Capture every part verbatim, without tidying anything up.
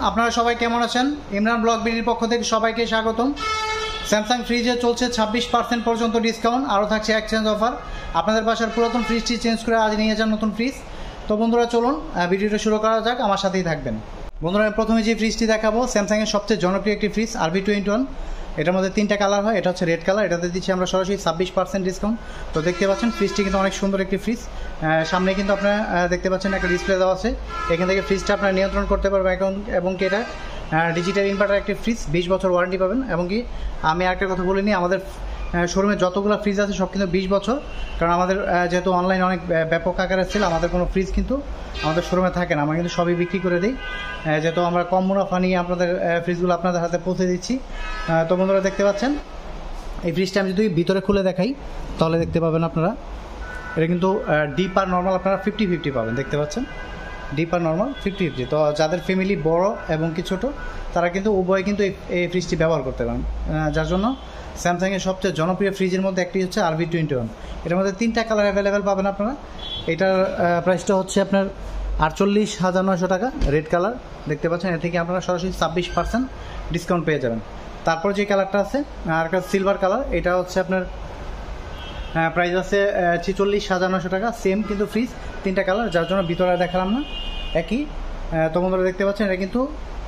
আপনারা সবাই কেমন আছেন? ইমরান ব্লগ বিডির পক্ষ থেকে সবাইকে স্বাগতম। স্যামসাং ফ্রিজে চলছে ছাব্বিশ পার্সেন্ট পর্যন্ত ডিসকাউন্ট, আরও থাকছে এক্সচেঞ্জ অফার। আপনাদের বাসার পুরাতন ফ্রিজটি চেঞ্জ করে আজ নিয়ে যান নতুন ফ্রিজ। তো বন্ধুরা চলুন ভিডিওটা শুরু করা যাক, আমার সাথেই থাকবেন। বন্ধুরা প্রথমে যে ফ্রিজটি দেখাবো স্যামসাংয়ের সবচেয়ে জনপ্রিয় একটি ফ্রিজ আরবি টোয়েন্টি ওয়ান। এটার মধ্যে তিনটা কালার হয়, এটা হচ্ছে রেড কালার, এটাতে দিচ্ছি আমরা সরাসরি ছাব্বিশ পার্সেন্ট ডিসকাউন্ট। তো দেখতে পাচ্ছেন ফ্রিজটি কিন্তু অনেক সুন্দর একটি ফ্রিজ। সামনে কিন্তু আপনারা দেখতে পাচ্ছেন একটা ডিসপ্লে দেওয়া আছে, এখান থেকে ফ্রিজটা আপনারা নিয়ন্ত্রণ করতে পারবেন। এখন এবং কি এটা ডিজিটাল ইনভার্টার একটি ফ্রিজ, বিশ বছর ওয়ারেন্টি পাবেন। এবং কি আমি আরেকটা কথা বলিনি, আমাদের শোরুমে যতগুলো ফ্রিজ আছে সব কিন্তু বিশ বছর, কারণ আমাদের যেহেতু অনলাইন অনেক ব্যাপক আকারে ছিল, আমাদের কোনো ফ্রিজ কিন্তু আমাদের শোরুমে থাকে না, আমরা কিন্তু সবই বিক্রি করে দিই, যেহেতু আমরা কম মুনাফা নিয়ে আপনাদের ফ্রিজগুলো আপনাদের হাতে পৌঁছে দিচ্ছি। তো বন্ধুরা দেখতে পাচ্ছেন এই ফ্রিজটা আমি যদি ভিতরে খুলে দেখাই তাহলে দেখতে পাবেন আপনারা, এটা কিন্তু ডিপ আর নর্মাল আপনারা ফিফটি ফিফটি পাবেন। দেখতে পাচ্ছেন ডিপ আর নর্মাল ফিফটি ফিফটি। তো যাদের ফ্যামিলি বড় এবং কি ছোটো তারা কিন্তু উভয় কিন্তু এই ফ্রিজটি ব্যবহার করতে পারেন, যার জন্য স্যামসাংয়ের সবচেয়ে জনপ্রিয় ফ্রিজের মধ্যে একটি হচ্ছে আরবি টোয়েন্টি ওয়ান। এটার মধ্যে তিনটা কালার অ্যাভেলেবেল পাবেন আপনারা। এটার প্রাইসটা হচ্ছে আপনার আটচল্লিশ হাজার নয়শো টাকা, রেড কালার দেখতে পাচ্ছেন। এর থেকে আপনারা সরাসরি ছাব্বিশ পার্সেন্ট ডিসকাউন্ট পেয়ে যাবেন। তারপর যে কালারটা আছে আর একটা সিলভার কালার, এটা হচ্ছে আপনার প্রাইস আছে ছেচল্লিশ হাজার নশো টাকা, সেম কিন্তু ফ্রিজ তিনটা কালার, যার জন্য ভিতরে দেখালাম না, একই। তো বন্ধুরা দেখতে পাচ্ছেন এটা কিন্তু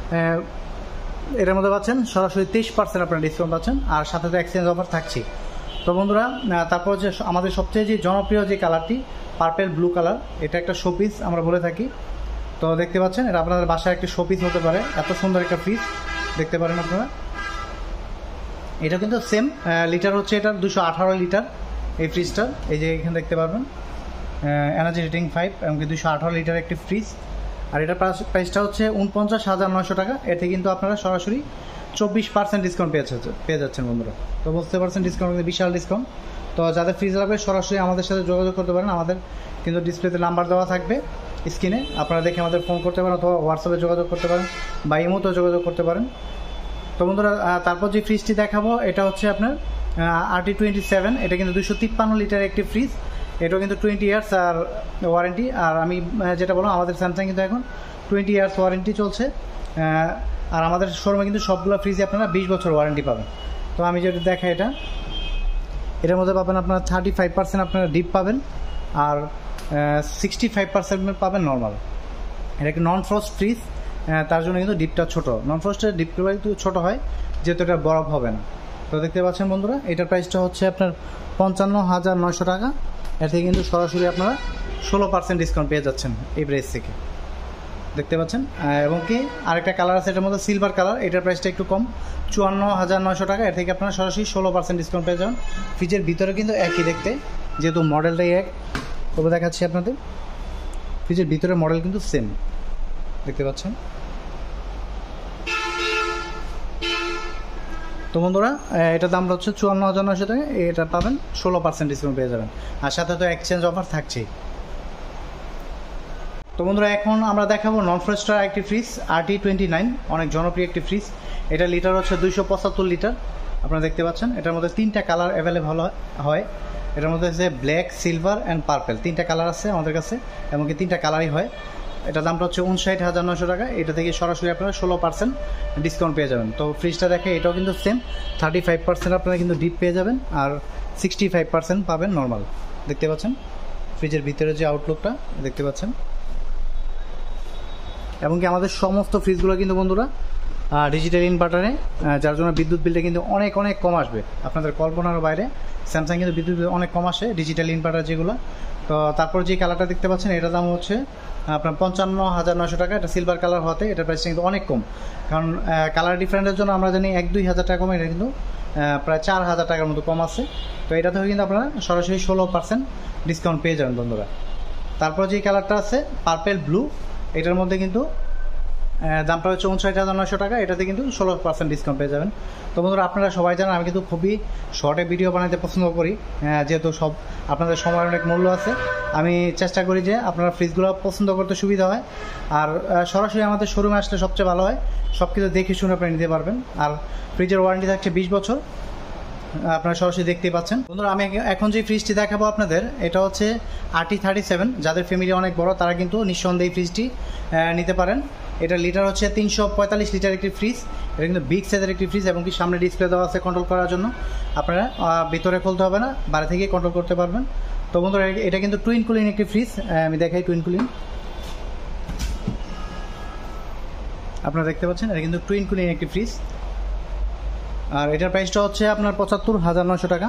এটার মধ্যে পাচ্ছেন সরাসরি তেইশ পার্সেন্ট আপনারা ডিসকাউন্ট পাচ্ছেন, আর সাথে তো এক্সচেঞ্জ অফার থাকছে। তো বন্ধুরা তারপর যে আমাদের সবচেয়ে যে জনপ্রিয় যে কালারটি পার্পেল ব্লু কালার, এটা একটা শোপিস আমরা বলে থাকি। তো দেখতে পাচ্ছেন এটা আপনাদের বাসায় একটি শোপিস হতে পারে, এত সুন্দর একটা ফ্রিজ দেখতে পারেন আপনারা। এটা কিন্তু সেম লিটার হচ্ছে এটার দুশো আঠারো লিটার এই ফ্রিজটা, এই যে এখানে দেখতে পারবেন এনার্জি রেটিং ফাইভ এবং দুশো আঠারো লিটার একটি ফ্রিজ। আর এটার প্রাইসটা হচ্ছে উনপঞ্চাশ হাজার নয়শো টাকা, এতে কিন্তু আপনারা সরাসরি চব্বিশ পার্সেন্ট ডিসকাউন্ট পেয়ে পেয়ে যাচ্ছেন বন্ধুরা। তো বুঝতে পারছেন ডিসকাউন্ট কিন্তু বিশাল ডিসকাউন্ট। তো যাদের ফ্রিজ লাগবে সরাসরি আমাদের সাথে যোগাযোগ করতে পারেন, আমাদের কিন্তু ডিসপ্লেতে নাম্বার দেওয়া থাকবে স্ক্রিনে, আপনারা দেখে আমাদের ফোন করতে পারেন অথবা হোয়াটসঅ্যাপে যোগাযোগ করতে পারেন বা ইমোতেও যোগাযোগ করতে পারেন। তো বন্ধুরা তারপর যে ফ্রিজটি দেখাবো এটা হচ্ছে আপনার আরটি টোয়েন্টি সেভেন, এটা কিন্তু দুশো তিপ্পান্ন লিটার একটি ফ্রিজ, এটাও কিন্তু টোয়েন্টি ইয়ার্স আর ওয়ারেন্টি। আর আমি যেটা বললাম আমাদের স্যামসাং কিন্তু এখন টোয়েন্টি ইয়ার্স ওয়ারেন্টি চলছে, আর আমাদের শোরুমে কিন্তু সবগুলো ফ্রিজে আপনারা বিশ বছর ওয়ারেন্টি পাবেন। তো আমি যেটা দেখাই এটা এটার মধ্যে পাবেন আপনারা থার্টি ফাইভ পার্সেন্ট আপনারা ডিপ পাবেন, আর সিক্সটি ফাইভ পার্সেন্ট পাবেন নর্মাল। এটা একটি নন ফ্রস্ট ফ্রিজ, তার জন্য কিন্তু ডিপটা ছোটো, নন ফ্রস্টের ডিপগুলো একটু ছোটো হয় যেহেতু এটা বরফ হবে না। তো দেখতে পাচ্ছেন বন্ধুরা এটার প্রাইসটা হচ্ছে আপনার পঞ্চান্ন হাজার নয়শো টাকা, এর থেকে কিন্তু সরাসরি আপনারা ষোলো পার্সেন্ট ডিসকাউন্ট পেয়ে যাচ্ছেন এই প্রাইস থেকে, দেখতে পাচ্ছেন। এবং কি আরেকটা কালার আছে এটার মধ্যে সিলভার কালার, এটার প্রাইসটা একটু কম, চুয়ান্ন হাজার নয়শো টাকা, এর থেকে আপনারা সরাসরি ষোলো পার্সেন্ট ডিসকাউন্ট পেয়ে যাবেন। ফ্রিজের ভিতরে কিন্তু একই দেখতে, যেহেতু মডেলটাই এক, তবে দেখাচ্ছি আপনাদের ফ্রিজের ভিতরে মডেল কিন্তু সেম দেখতে পাচ্ছেন। তো বন্ধুরা এটার দামটা হচ্ছে চুয়ান্ন হাজার নয়শো টাকা, এটা পাবেন ষোলো পার্সেন্ট ডিসকাউন্ট পেয়ে যাবেন, আর সাথে তো এক্সচেঞ্জ অফার থাকছেই। তো বন্ধুরা এখন আমরা দেখাবো নন ফ্রস্টার একটি ফ্রিজ আরটি টোয়েন্টি নাইন, অনেক জনপ্রিয় একটি ফ্রিজ। এটা লিটার হচ্ছে দুইশো পঁচাত্তর লিটার, আপনারা দেখতে পাচ্ছেন। এটার মধ্যে তিনটা কালার অ্যাভেলেবল হয়, এটার মধ্যে হচ্ছে ব্ল্যাক, সিলভার অ্যান্ড পার্পেল, তিনটা কালার আছে আমাদের কাছে, এমনকি তিনটা কালারই হয়। এটার দামটা হচ্ছে উনষাট হাজার নয়শো টাকা, এটা থেকে সরাসরি আপনারা ষোলো পার্সেন্ট ডিসকাউন্ট পেয়ে যাবেন। তো ফ্রিজটা দেখে এটাও কিন্তু সেম, থার্টি ফাইভ পার্সেন্ট আপনারা কিন্তু ডিপ পেয়ে যাবেন, আর সিক্সটি ফাইভ পার্সেন্ট পাবেন নর্মাল। দেখতে পাচ্ছেন ফ্রিজের ভিতরে যে আউটলুকটা দেখতে পাচ্ছেন। এবং কি আমাদের সমস্ত ফ্রিজগুলো কিন্তু বন্ধুরা ডিজিটাল ইনভার্টারে, যার জন্য বিদ্যুৎ বিলটা কিন্তু অনেক অনেক কম আসবে, আপনাদের কল্পনার বাইরে। স্যামসাং কিন্তু বিদ্যুৎ বিল অনেক কম আসে ডিজিটাল ইনভার্টার যেগুলো। তো তারপর যে কালারটা দেখতে পাচ্ছেন এটার দাম হচ্ছে আপনার পঞ্চান্ন হাজার নয়শো টাকা, এটা সিলভার কালার হতে এটার প্রাইসটা কিন্তু অনেক কম, কারণ কালার ডিফারেন্সের জন্য আমরা জানি এক দুই হাজার টাকা কম, এটা কিন্তু প্রায় চার হাজার টাকার মতো কম আছে। তো এটা থেকে কিন্তু আপনারা সরাসরি ষোলো পার্সেন্ট ডিসকাউন্ট পেয়ে যাবেন বন্ধুরা। তারপর যে কালারটা আছে পার্পেল ব্লু, এটার মধ্যে কিন্তু দামটা হচ্ছে উনষাট হাজার নয়শো টাকা, এটাতে কিন্তু ষোলো পার্সেন্ট ডিসকাউন্ট পেয়ে যাবেন। তো বন্ধুরা আপনারা সবাই জানেন আমি কিন্তু খুবই শর্টে ভিডিও বানাতে পছন্দ করি, যেহেতু সব আপনাদের সময়ের অনেক মূল্য আছে, আমি চেষ্টা করি যে আপনারা ফ্রিজগুলো পছন্দ করতে সুবিধা হয়, আর সরাসরি আমাদের শোরুমে আসলে সবচেয়ে ভালো হয়, সব কিছু দেখে শুনে আপনি নিতে পারবেন। আর ফ্রিজের ওয়ারেন্টি থাকছে বিশ বছর, আপনারা সরাসরি দেখতেই পাচ্ছেন। বন্ধুরা আমি এখন যে ফ্রিজটি দেখাবো আপনাদের এটা হচ্ছে আরটি থার্টি সেভেন, যাদের ফ্যামিলি অনেক বড় তারা কিন্তু নিঃসন্দেহে ফ্রিজটি নিতে পারেন। এটা লিটার হচ্ছে তিনশো পঁয়তাল্লিশ লিটার একটি ফ্রিজ। এটা কিন্তু বিগ সাইজের একটি ফ্রিজ এবং কি সামনে ডিসপ্লে দেওয়া আছে কন্ট্রোল করার জন্য। আপনারা ভিতরে খুলতে হবে না, বাইরে থেকে কন্ট্রোল করতে পারবেন। তো বন্ধুরা এটা কিন্তু টুইন কুলিং একটি ফ্রিজ, আমি দেখাই টুইন কুলিং। আপনারা দেখতে পাচ্ছেন এটা কিন্তু টুইন কুলিং একটি ফ্রিজ। আর এটার প্রাইসটা হচ্ছে আপনার পঁচাত্তর হাজার নয়শো টাকা,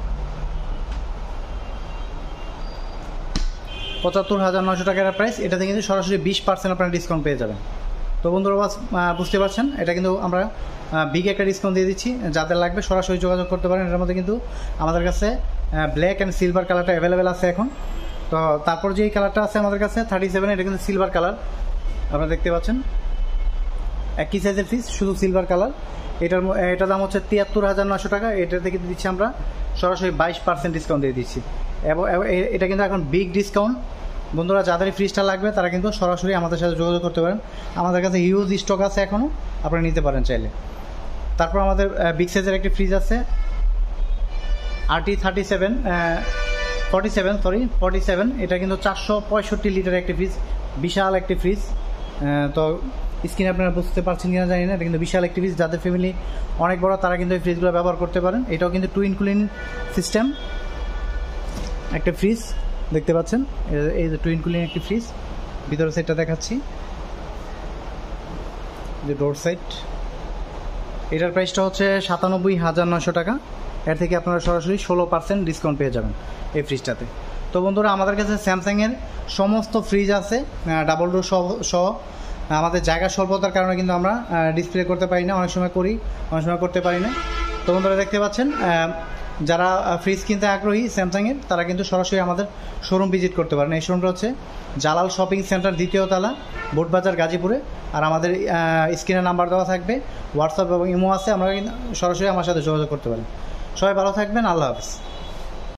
পঁচাত্তর হাজার নয়শো টাকার প্রাইস। এটাতে কিন্তু সরাসরি বিশ পার্সেন্ট আপনারা ডিসকাউন্ট পেয়ে যাবেন। তো বন্ধুরা বুঝতে পারছেন এটা কিন্তু আমরা বিগ একটা ডিসকাউন্ট দিয়ে দিচ্ছি। যাদের লাগবে সরাসরি যোগাযোগ করতে পারেন। এটার মধ্যে কিন্তু আমাদের কাছে ব্ল্যাক অ্যান্ড সিলভার কালারটা অ্যাভেলেবেল আছে এখন। তো তারপর যেই কালারটা আছে আমাদের কাছে থার্টি সেভেন, এটা কিন্তু সিলভার কালার, আপনারা দেখতে পাচ্ছেন একই সাইজের ফ্রিজ, শুধু সিলভার কালার। এটার এটার দাম হচ্ছে তিয়াত্তর হাজার নশো টাকা। এটা থেকে দিচ্ছি আমরা সরাসরি বাইশ পার্সেন্ট ডিসকাউন্ট দিয়ে দিচ্ছি। এবং এটা কিন্তু এখন বিগ ডিসকাউন্ট। বন্ধুরা যাদের ফ্রিজটা লাগবে তারা কিন্তু সরাসরি আমাদের সাথে যোগাযোগ করতে পারেন। আমাদের কাছে হিউজ স্টক আছে এখনও, আপনারা নিতে পারেন চাইলে। তারপর আমাদের বিগ সাইজের একটি ফ্রিজ আছে RT thirty seven forty seven sorry forty seven এটা কিন্তু চারশো পঁয়ষট্টি লিটার একটি ফ্রিজ, বিশাল একটি ফ্রিজ। তো স্ক্রিনে আপনারা বুঝতে পারছেন কিনা জানি না, এটা কিন্তু বিশাল একটি ফ্রিজ। যাদের ফ্যামিলি অনেক বড় তারা কিন্তু এই ফ্রিজগুলো ব্যবহার করতে পারেন। এটাও কিন্তু টুইন কুলিং সিস্টেম একটা ফ্রিজ, দেখতে পাচ্ছেন এই যে টুইন কুলিং একটি ফ্রিজ। ভিতরের সাইডটা দেখাচ্ছি, যে ডোর সাইড। এটার প্রাইসটা হচ্ছে সাতানব্বই হাজার নশো টাকা। এর থেকে আপনারা সরাসরি ষোলো পার্সেন্ট ডিসকাউন্ট পেয়ে যাবেন এই ফ্রিজটাতে। তো বন্ধুরা আমাদের কাছে স্যামসাংয়ের সমস্ত ফ্রিজ আছে ডাবল ডোর সহ সহ আমাদের জায়গা স্বল্পতার কারণে কিন্তু আমরা ডিসপ্লে করতে পারি না, অনেক সময় করি অনেক সময় করতে পারি না। তো বন্ধুরা দেখতে পাচ্ছেন যারা ফ্রিজ কিনতে আগ্রহী স্যামসাংয়ের তারা কিন্তু সরাসরি আমাদের শোরুম ভিজিট করতে পারেন। এই শোরুমটা হচ্ছে জালাল শপিং সেন্টার, দ্বিতীয় তলা, বোটবাজার, গাজীপুরে। আর আমাদের স্ক্রিনে নাম্বার দেওয়া থাকবে, হোয়াটসঅ্যাপ এবং ইমো আছে, আমরা কিন্তু সরাসরি আমার সাথে যোগাযোগ করতে পারেন। সবাই ভালো থাকবেন, আল্লাহ হাফেজ।